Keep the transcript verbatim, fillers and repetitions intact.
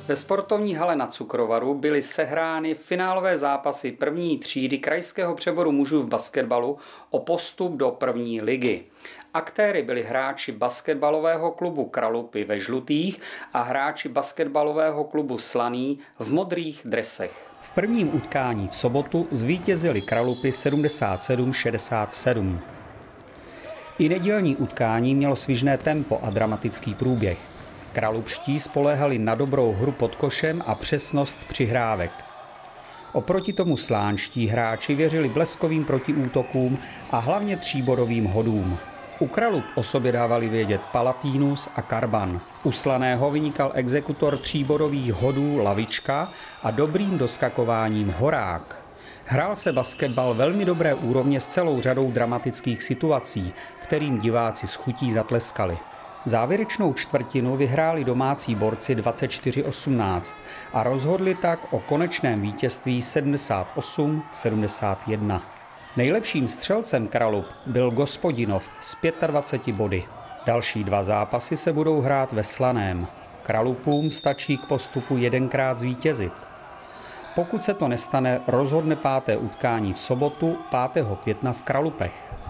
Ve sportovní hale na Cukrovaru byly sehrány finálové zápasy první třídy krajského přeboru mužů v basketbalu o postup do první ligy. Aktéry byli hráči basketbalového klubu Kralupy ve žlutých a hráči basketbalového klubu Slaný v modrých dresech. V prvním utkání v sobotu zvítězili Kralupy sedmdesát sedm šedesát sedm. I nedělní utkání mělo svižné tempo a dramatický průběh. Kralupští spoléhali na dobrou hru pod košem a přesnost přihrávek. Oproti tomu slánští hráči věřili bleskovým protiútokům a hlavně tříbodovým hodům. U Kralup o sobě dávali vědět Palatínus a Karban. U Slaného vynikal exekutor tříbodových hodů Lavička a dobrým doskakováním Horák. Hrál se basketbal velmi dobré úrovně s celou řadou dramatických situací, kterým diváci s chutí zatleskali. Závěrečnou čtvrtinu vyhráli domácí borci dvacet čtyři osmnáct a rozhodli tak o konečném vítězství sedmdesát osm sedmdesát jedna. Nejlepším střelcem Kralup byl Gospodinov s dvaceti pěti body. Další dva zápasy se budou hrát ve Slaném. Kralupům stačí k postupu jedenkrát zvítězit. Pokud se to nestane, rozhodne páté utkání v sobotu pátého května v Kralupech.